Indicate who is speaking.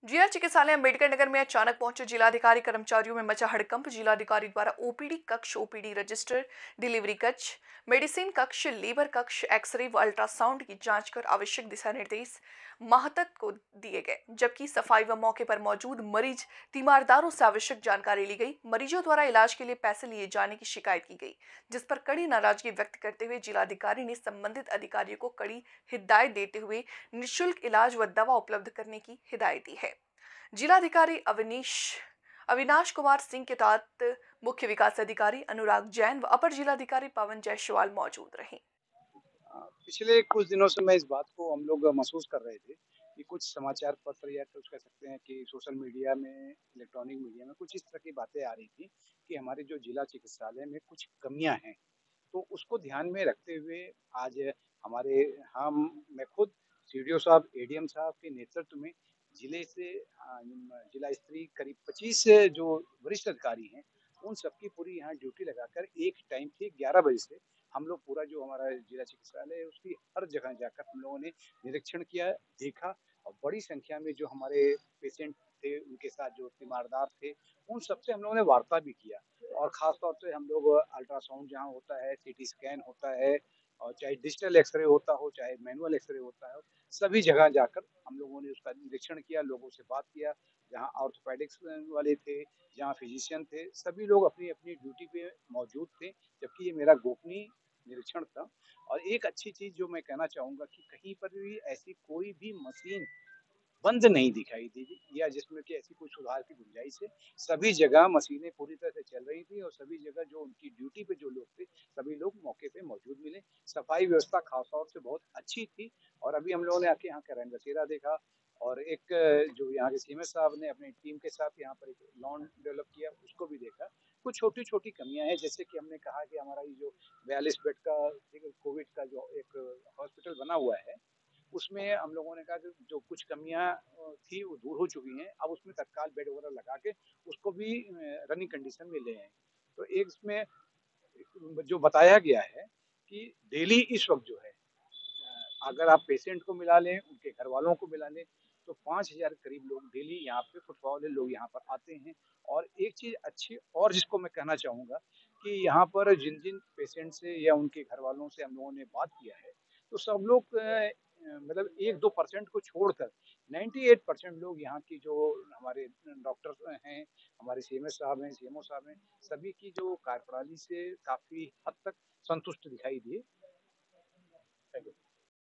Speaker 1: जिला चिकित्सालय अंबेडकर नगर में अचानक पहुंचे जिलाधिकारी कर्मचारियों में मचा हड़कंप। जिलाधिकारी द्वारा ओपीडी कक्ष, ओपीडी रजिस्टर, डिलीवरी कक्ष, मेडिसिन कक्ष, लीवर कक्ष, एक्सरे व अल्ट्रासाउंड की जांच कर आवश्यक दिशा निर्देश महतक को दिए गए, जबकि सफाई व मौके पर मौजूद मरीज तीमारदारों से आवश्यक जानकारी ली गई। मरीजों द्वारा इलाज के लिए पैसे लिए जाने की शिकायत की गई, जिस पर कड़ी नाराजगी व्यक्त करते हुए जिलाधिकारी ने संबंधित अधिकारियों को कड़ी हिदायत देते हुए निःशुल्क इलाज व दवा उपलब्ध करने की हिदायत दी है। जिलाधिकारी अविनाश कुमार सिंह के साथ मुख्य विकास अधिकारी अनुराग जैन व अपर जिलाधिकारी पवन जायसवाल मौजूद रहे।
Speaker 2: पिछले कुछ दिनों से मैं इस बात को हम लोग महसूस कर रहे थे कि कुछ समाचार पत्र या कुछ कह सकते हैं कि सोशल मीडिया में, इलेक्ट्रॉनिक मीडिया में कुछ इस तरह की बातें आ रही थी कि हमारे जो जिला चिकित्सालय में कुछ कमियां हैं। तो उसको ध्यान में रखते हुए आज हमारे हम मैं खुद सीडीओ साहब, एडीएम साहब के नेतृत्व में जिले से जिला स्तरीय करीब 25 जो वरिष्ठ अधिकारी हैं, उन सबकी पूरी यहाँ ड्यूटी लगाकर एक टाइम थी 11 बजे से हम लोग पूरा जो हमारा जिला चिकित्सालय है उसकी हर जगह जाकर हम लोगों ने निरीक्षण किया, देखा और बड़ी संख्या में जो हमारे पेशेंट थे, उनके साथ जो तीमारदार थे, उन सबसे हम लोगों ने वार्ता भी किया। और ख़ास तौर पे हम लोग अल्ट्रासाउंड जहाँ होता है, सीटी स्कैन होता है और चाहे डिजिटल एक्स-रे होता हो, चाहे मैनुअल एक्स-रे होता हो, सभी जगह जाकर हम लोगों ने उसका निरीक्षण किया, लोगों से बात किया। जहाँ ऑर्थोपेडिक्स वाले थे, जहाँ फिजिशियन थे, सभी लोग अपनी-अपनी ड्यूटी पे मौजूद थे, जबकि ये मेरा गोपनीय निरीक्षण था। और एक अच्छी चीज़ जो मैं कहना चाहूँगा कि कहीं पर भी ऐसी कोई भी मशीन बंद नहीं दिखाई दी या जिसमें कि ऐसी कोई सुधार की गुंजाइश है। सभी जगह मशीनें पूरी तरह से चल रही थी और सभी जगह जो उनकी ड्यूटी पे जो लोग थे, सभी लोग मौके पे मौजूद मिले। सफाई व्यवस्था खास तौर से बहुत अच्छी थी और अभी हम लोगों ने आके यहाँ का रैन बसेरा देखा और एक जो यहाँ के सीएमएस साहब ने अपनी टीम के साथ यहाँ पर एक लॉन डेवलप किया, उसको भी देखा। कुछ छोटी-छोटी कमियाँ हैं, जैसे कि हमने कहा कि हमारा ये जो 42 बेड का कोविड का जो एक हॉस्पिटल बना हुआ है, उसमें हम लोगों ने कहा कि जो कुछ कमियाँ थी वो दूर हो चुकी हैं। अब उसमें तत्काल बेड वगैरह लगा के उसको भी रनिंग कंडीशन में ले आए। तो एक इसमें जो बताया गया है कि डेली इस वक़्त जो है अगर आप पेशेंट को मिला लें, उनके घरवालों को मिला लें, तो 5000 करीब लोग डेली यहाँ पे फुटफॉल वाले लोग यहाँ पर आते हैं। और एक चीज़ अच्छी और जिसको मैं कहना चाहूँगा कि यहाँ पर जिन-जिन पेशेंट से या उनके घरवालों से हम लोगों ने बात किया है, तो सब लोग मतलब 1-2% को छोड़कर 98% लोग यहाँ की जो हमारे डॉक्टर्स हैं, हमारे सीएमएस साहब हैं, सीएमओ साहब हैं, सभी की जो कार्यप्रणाली से काफ़ी हद तक संतुष्ट दिखाई दिए। Thank you.